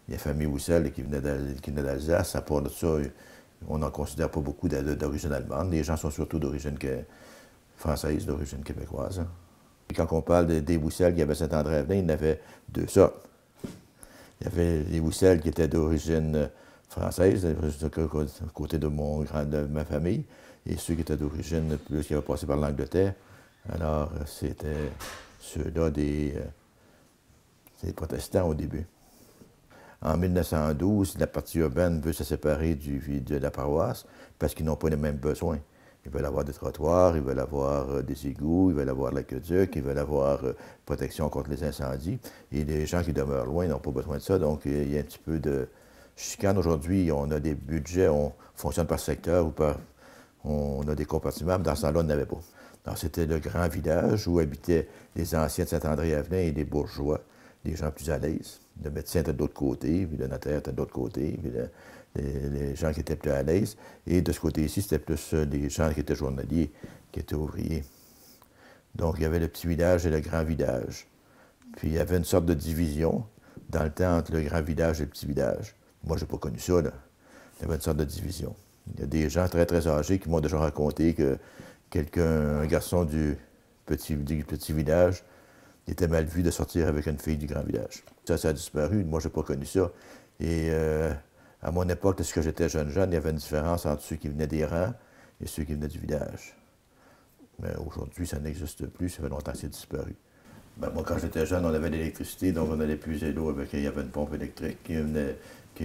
la famille Wissel qui venait d'Alsace. À part de ça, on n'en considère pas beaucoup d'origine allemande. Les gens sont surtout d'origine française, d'origine québécoise. Hein. Et quand on parle des Wissel qui avaient Saint-André-Avelin, il y en avait deux sortes. Il y avait les Wissel qui étaient d'origine française, côté de ma famille, et ceux qui étaient d'origine plus qui avaient passé par l'Angleterre. Alors, c'était ceux-là des protestants au début. En 1912, la partie urbaine veut se séparer de la paroisse parce qu'ils n'ont pas les mêmes besoins. Ils veulent avoir des trottoirs, ils veulent avoir des égouts, ils veulent avoir l'aqueduc, ils veulent avoir protection contre les incendies. Et les gens qui demeurent loin n'ont pas besoin de ça. Donc, il y a un petit peu de chicane. Aujourd'hui, on a des budgets, on fonctionne par secteur ou on a des compartiments. Dans ce temps-là, on n'avait pas. Donc, c'était le grand village où habitaient les anciens de Saint-André-Avelin et les bourgeois, les gens plus à l'aise. Le médecin était de l'autre côté, puis le notaire était de l'autre côté, puis les gens qui étaient plus à l'aise. Et de ce côté-ci, c'était plus les gens qui étaient journaliers, qui étaient ouvriers. Donc, il y avait le petit village et le grand village. Puis, il y avait une sorte de division dans le temps entre le grand village et le petit village. Moi, je n'ai pas connu ça, là. Il y avait une sorte de division. Il y a des gens très, très âgés qui m'ont déjà raconté que un garçon du petit village, il était mal vu de sortir avec une fille du grand village. Ça a disparu. Moi, je n'ai pas connu ça. Et à mon époque, lorsque j'étais jeune, il y avait une différence entre ceux qui venaient des rangs et ceux qui venaient du village. Mais aujourd'hui, ça n'existe plus. Ça fait longtemps que c'est disparu. Ben, moi, quand j'étais jeune, on avait l'électricité, donc on allait puiser l'eau avec. Il y avait une pompe électrique qui amenait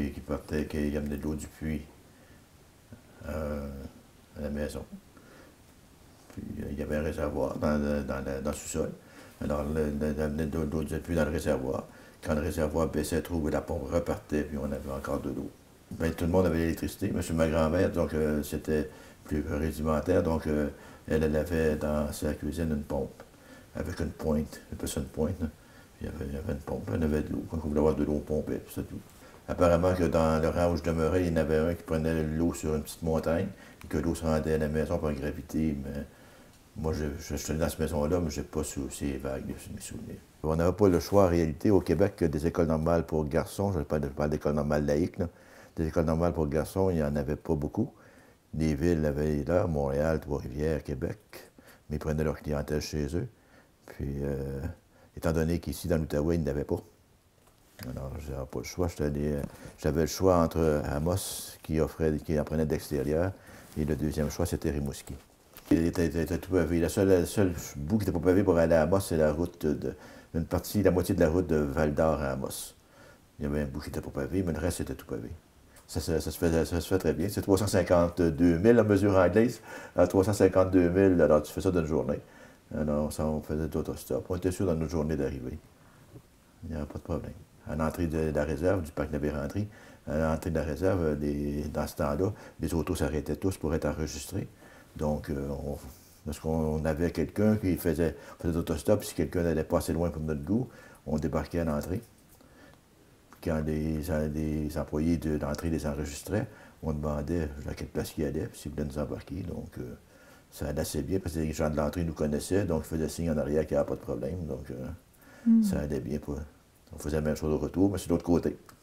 de l'eau du puits à la maison. Puis il y avait un réservoir dans le sous-sol. Alors, on amenait de l'eau du puits dans le réservoir. Quand le réservoir baissait trop, la pompe repartait, puis on avait encore de l'eau. Ben, tout le monde avait l'électricité. Monsieur, ma grand-mère, donc c'était plus rudimentaire, donc elle avait dans sa cuisine une pompe avec une pointe. Elle appelait ça une pointe, là. Puis il y avait une pompe, elle avait de l'eau. Quand on voulait avoir de l'eau, on pompait, puis c'est tout. Apparemment que dans le rang où je demeurais, il y en avait un qui prenait l'eau sur une petite montagne et que l'eau se rendait à la maison par gravité, mais moi, je suis dans cette maison-là, mais je n'ai pas ces vagues de mes souvenirs. On n'avait pas le choix, en réalité, au Québec, des écoles normales pour garçons. Je parle d'écoles normales laïques, là. Des écoles normales pour garçons, il n'y en avait pas beaucoup. Les villes avaient là, Montréal, Trois-Rivières, Québec, mais ils prenaient leur clientèle chez eux. Puis, étant donné qu'ici, dans l'Outaouais, ils n'avaient pas. Alors, je n'avais pas le choix. J'avais le choix entre Amos, qui en prenait d'extérieur, et le deuxième choix, c'était Rimouski. Il était tout pavé. Le seul bout qui n'était pas pavé pour aller à Amos, c'est la route la moitié de la route de Val-d'Or à Amos. Il y avait un bout qui n'était pas pavé, mais le reste était tout pavé. Ça se fait très bien. C'est 352 000 la mesure anglaise. À 352 000, alors tu fais ça d'une journée. Alors, on faisait d'autostop. On était sûr dans notre journée d'arriver. Il n'y avait pas de problème. À l'entrée de la réserve, du parc de la Vérandrie, à l'entrée de la réserve, dans ce temps-là, les autos s'arrêtaient tous pour être enregistrés. Donc, lorsqu'on avait quelqu'un qui faisait d'autostop, si quelqu'un n'allait pas assez loin pour notre goût, on débarquait à l'entrée. Quand les employés de l'entrée les enregistraient, on demandait à quelle place ils allaient, s'ils voulaient nous embarquer. Donc, ça allait assez bien, parce que les gens de l'entrée nous connaissaient, donc ils faisaient signe en arrière qu'il n'y avait pas de problème. Donc, ça allait bien. On faisait la même chose au retour, mais c'est de l'autre côté.